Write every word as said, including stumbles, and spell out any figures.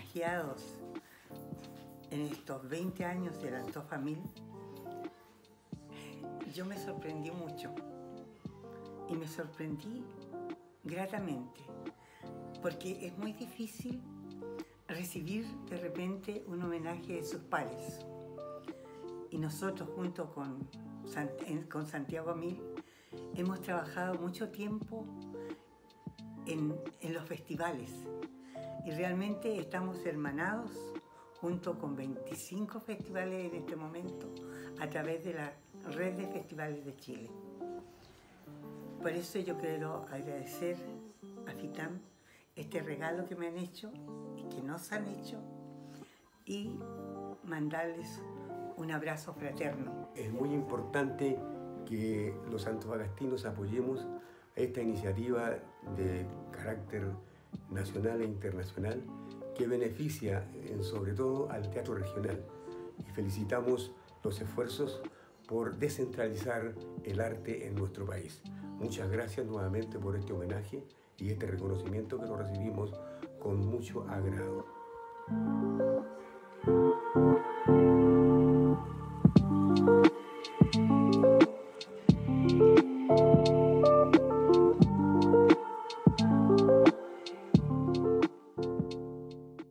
homenajeados en estos veinte años de la Antofamil, yo me sorprendí mucho y me sorprendí gratamente, porque es muy difícil recibir de repente un homenaje de sus pares. Y nosotros junto con, con Santiago Amil hemos trabajado mucho tiempo en, en los festivales y realmente estamos hermanados junto con veinticinco festivales en este momento a través de la Red de Festivales de Chile. Por eso yo quiero agradecer a FITAM este regalo que me han hecho y que nos han hecho y mandarles un abrazo fraterno. Es muy importante que los antofagastinos apoyemos esta iniciativa de carácter nacional e internacional que beneficia en, sobre todo al teatro regional, y felicitamos los esfuerzos por descentralizar el arte en nuestro país. Muchas gracias nuevamente por este homenaje y este reconocimiento que lo recibimos con mucho agrado.